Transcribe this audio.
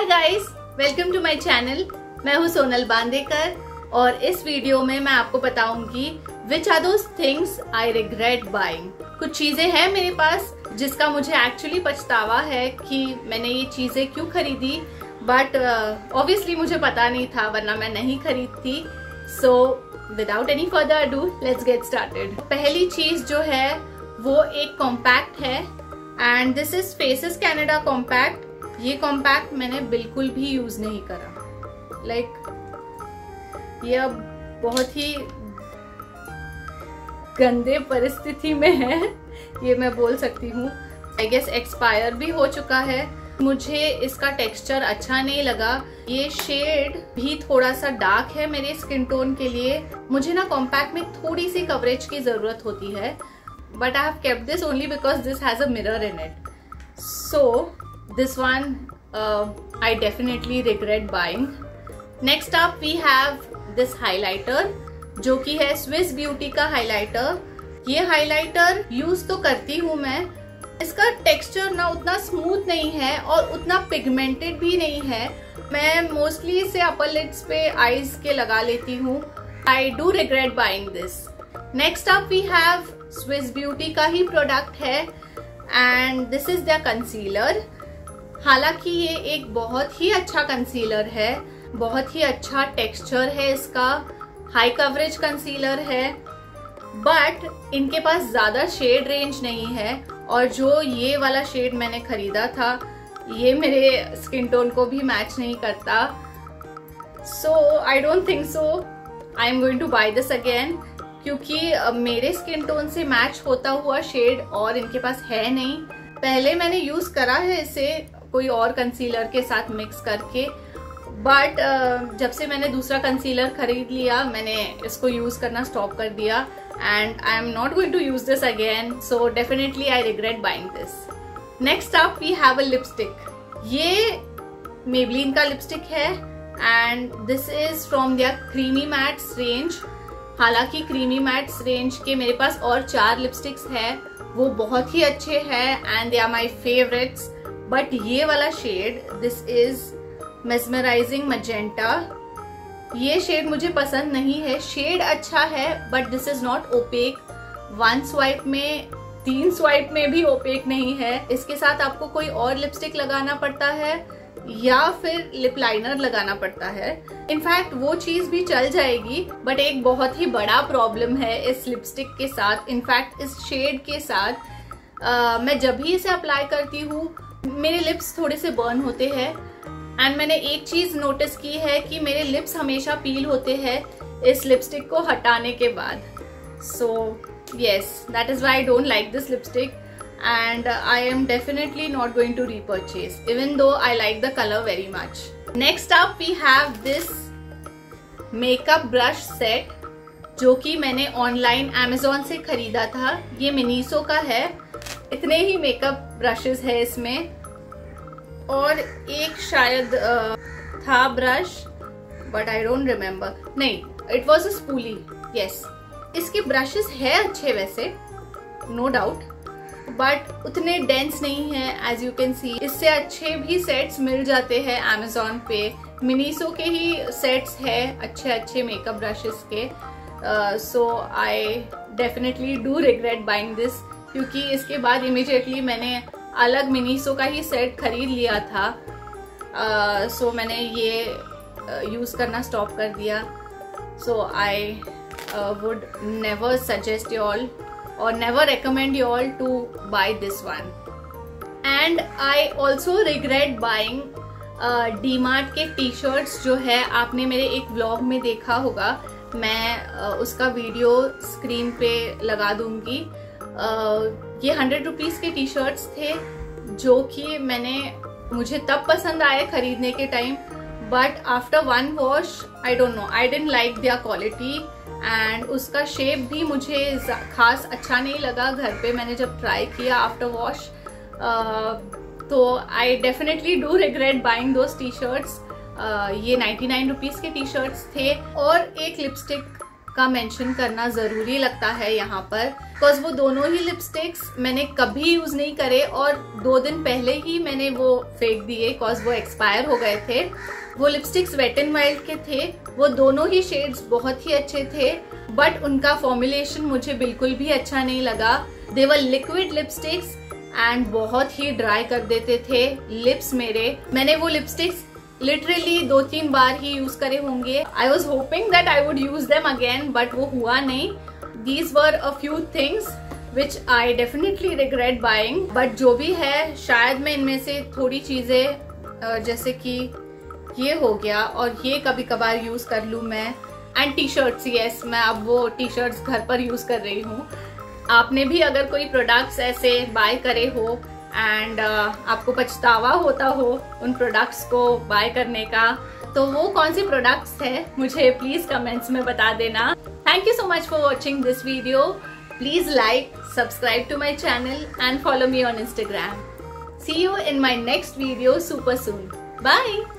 Guys, welcome to my channel. मैं हूँ सोनल बांदेकर और इस वीडियो में मैं आपको बताऊंगी which are those things I regret buying. कुछ चीजें हैं मेरे पास जिसका मुझे एक्चुअली पछतावा है कि मैंने ये चीजें क्यों खरीदी, बट ऑब्वियसली मुझे पता नहीं था, वरना मैं नहीं खरीदती। So without any further ado let's get started. पहली चीज जो है वो एक कॉम्पैक्ट है and this is Faces Canada compact. ये कॉम्पैक्ट मैंने बिल्कुल भी यूज नहीं करा। ये अब बहुत ही गंदे परिस्थिति में है, ये मैं बोल सकती हूँ। आई गेस एक्सपायर भी हो चुका है। मुझे इसका टेक्सचर अच्छा नहीं लगा। ये शेड भी थोड़ा सा डार्क है मेरे स्किन टोन के लिए। मुझे ना कॉम्पैक्ट में थोड़ी सी कवरेज की जरूरत होती है, but I have kept this only because this has a mirror in it. So this one I definitely regret buying. Next up we have this highlighter जो कि है स्विस ब्यूटी का हाइलाइटर। ये हाइलाइटर यूज तो करती हूँ मैं। इसका टेक्सचर ना उतना स्मूथ नहीं है और उतना पिगमेंटेड भी नहीं है। मैं मोस्टली इसे अपर लिड्स पे आईज के लगा लेती हूँ। I do regret buying this. Next up we have Swiss Beauty का ही प्रोडक्ट है and this is the concealer. हालांकि ये एक बहुत ही अच्छा कंसीलर है, बहुत ही अच्छा टेक्सचर है इसका, हाई कवरेज कंसीलर है, बट इनके पास ज्यादा शेड रेंज नहीं है। और जो ये वाला शेड मैंने खरीदा था ये मेरे स्किन टोन को भी मैच नहीं करता। So I don't think so I am going to buy this again, क्योंकि मेरे स्किन टोन से मैच होता हुआ शेड और इनके पास है नहीं। पहले मैंने यूज करा है इसे कोई और कंसीलर के साथ मिक्स करके, बट जब से मैंने दूसरा कंसीलर खरीद लिया मैंने इसको यूज करना स्टॉप कर दिया and I am not going to use this again. So definitely I regret buying this. Next up we have a lipstick. ये मेबलिन का लिपस्टिक है and this is from their creamy mattes range. हालांकि creamy mattes range के मेरे पास और 4 lipsticks है, वो बहुत ही अच्छे हैं and they are my favourites. But ये वाला shade this is mesmerizing magenta, ये शेड मुझे पसंद नहीं है। शेड अच्छा है but this is not opaque. 1 swipe में 3 स्वाइप में भी ओपेक नहीं है। इसके साथ आपको कोई और लिपस्टिक लगाना पड़ता है या फिर लिप लाइनर लगाना पड़ता है। इनफैक्ट वो चीज भी चल जाएगी, बट एक बहुत ही बड़ा प्रॉब्लम है इस लिपस्टिक के साथ, इनफैक्ट इस शेड के साथ। मैं जब भी इसे अप्लाई करती हूँ मेरे लिप्स थोड़े से बर्न होते हैं एंड मैंने एक चीज नोटिस की है कि मेरे लिप्स हमेशा पील होते हैं इस लिपस्टिक को हटाने के बाद। So yes, that is why I don't like this lipstick and I am definitely not going to repurchase, even though I like the color very much. Next up we have this makeup brush set जो कि मैंने online Amazon से खरीदा था। ये Miniso का है। इतने ही मेकअप ब्रशेस है इसमें और एक शायद था brush, but I don't remember. नहीं, it was a spoolie. Yes, इसके ब्रशेस है अच्छे वैसे, नो डाउट, बट उतने डेंस नहीं है एज यू कैन सी। इससे अच्छे भी सेट्स मिल जाते हैं Amazon पे। मिनीसो के ही सेट्स है अच्छे अच्छे मेकअप ब्रशेस के। So I definitely do regret buying this, क्योंकि इसके बाद इमीडिएटली मैंने अलग मिनीसो का ही सेट खरीद लिया था। सो मैंने ये यूज करना स्टॉप कर दिया। So I would never suggest you all or never recommend you all to buy this one. And I also regret buying DMart के टी-शर्ट्स जो है, आपने मेरे एक व्लॉग में देखा होगा, मैं उसका वीडियो स्क्रीन पे लगा दूंगी। ये 100 रुपीज के टी-शर्ट्स थे जो कि मुझे तब पसंद आए खरीदने के time, but after 1 wash I don't know, I didn't like their quality and उसका शेप भी मुझे खास अच्छा नहीं लगा। घर पे मैंने जब ट्राई किया आफ्टर वॉश, तो I definitely do regret buying those t-shirts. ये 99 रुपीज के टी शर्ट्स थे। और एक लिपस्टिक का मेंशन करना जरूरी लगता है यहाँ पर, बिकॉज वो दोनों ही लिपस्टिक्स मैंने कभी यूज नहीं करे और 2 दिन पहले ही मैंने वो फेंक दिए बिकॉज वो एक्सपायर हो गए थे। वो लिपस्टिक्स वेट एंड वाइल्ड के थे, वो दोनों ही शेड्स बहुत ही अच्छे थे, बट उनका फॉर्मुलेशन मुझे बिल्कुल भी अच्छा नहीं लगा। They were liquid lipsticks and बहुत ही ड्राई कर देते थे लिप्स मेरे। मैंने वो लिपस्टिक्स लिटरली 2-3 बार ही यूज करे होंगे। I was hoping that I would use them again, but वो हुआ नहीं। These were a few things which I definitely regret buying, but जो भी है शायद मैं इनमें से थोड़ी चीजें जैसे कि ये हो गया और ये कभी कभार यूज कर लूँ मैं। एंड टी शर्ट्स, यस, मैं अब वो टी शर्ट्स घर पर यूज कर रही हूँ। आपने भी अगर कोई प्रोडक्ट्स ऐसे बाय करे हो एंड आपको पछतावा होता हो उन प्रोडक्ट्स को बाय करने का, तो वो कौन सी प्रोडक्ट्स है मुझे प्लीज कमेंट्स में बता देना। Thank you so much for watching this video. Please like, subscribe to my channel and follow me on Instagram. See you in my next video super soon. Bye.